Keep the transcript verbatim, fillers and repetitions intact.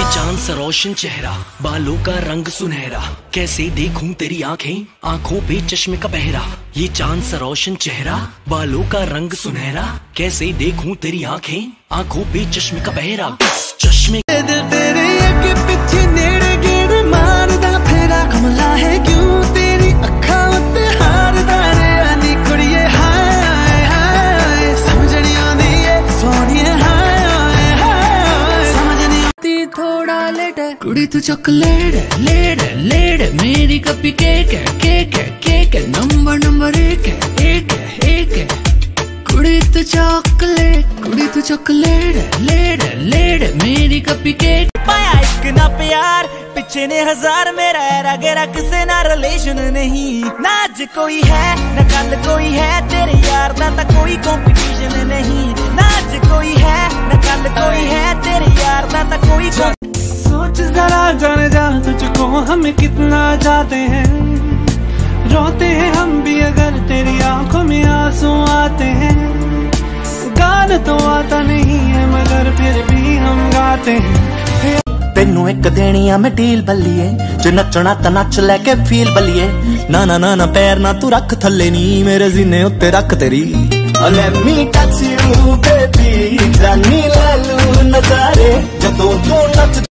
चांद सा रोशन चेहरा, बालों का रंग सुनहरा, कैसे देखूं तेरी आंखें, आंखों पे चश्मे का पहरा। ये चांद सा रोशन चेहरा, बालों का रंग सुनहरा, कैसे देखूं तेरी आंखें, आंखों पे चश्मे का पहरा। चश्मे तेरे आगे पीछे नेड़े गेड़े मारदा फेरा, कमला है क्यों तेरी अखा उत्ते हारदा रे आनी कुड़िए। हाय हाय हाय समझ नहीं आंदी है सोनिए, हाय हाय हाय समझ नहीं आती थोड़ा लेट है। कुड़ी तू चॉकलेट है, लेट है लेट है, मेरी कपी केक है केक है केक है, नंबर नंबर एक है एक है एक है। कुड़ी तू चॉकलेट कुड़ी तू चॉकलेट है, लेट है लेट है, मेरी कपी केक। पाया एक ना प्यार पिछे ने हजार, मेरा एरा गेरा किसे ना रिलेशन नहीं। ना आज कोई है ना कल कोई है, तेरे यार दा ता कोई कंपटीशन नहीं। ना आज कोई है ना कल कोई है, तेरे यार दा ता कोई। सोच जरा जाने जा तुझको हम कितना चाहते हैं, रोते हैं हम भी अगर तेरी आंखों में आंसू आते हैं। गाना तो आता नहीं है मगर फिर भी हम गाते हैं। तेनू एक देनी आ मैं डील बल्लिए, जो नचना ता नच लेके फील बल्लिए। ना ना ना ना पैर ना तू रख थल्ले नी, मेरे सीने उत्ते रख तेरी। Let me touch you baby, जानी लालू नजारे जदों तू नच